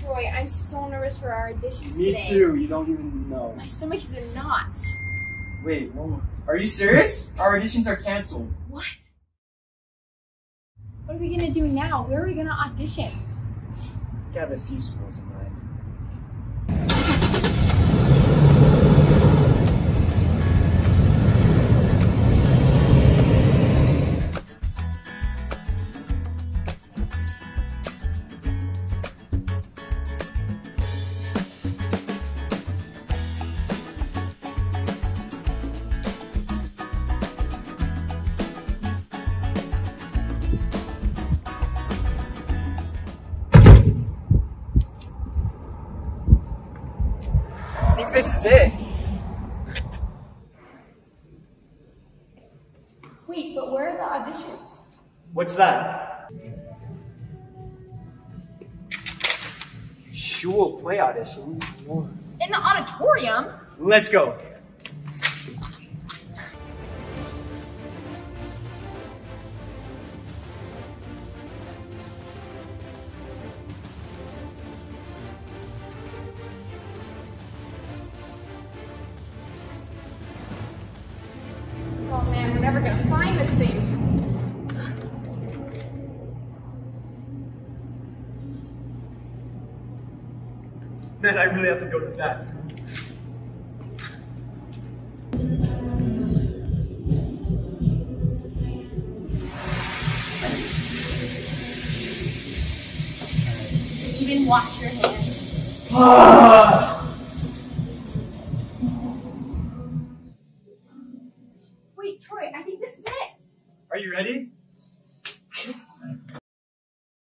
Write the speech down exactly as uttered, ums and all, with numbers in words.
Troy, I'm so nervous for our auditions Me today. too, you don't even know. My stomach is in knots. Wait, whoa. Are you serious? Our auditions are canceled. What? What are we gonna do now? Where are we gonna audition? I have a few schools in mind. I think this is it. Wait, but where are the auditions? What's that? Shul play auditions. In the auditorium? Let's go. Oh man, we're never gonna find this thing. Man, I really have to go to that. You even wash your hands. Wait, Troy, I think this is it. Are you ready?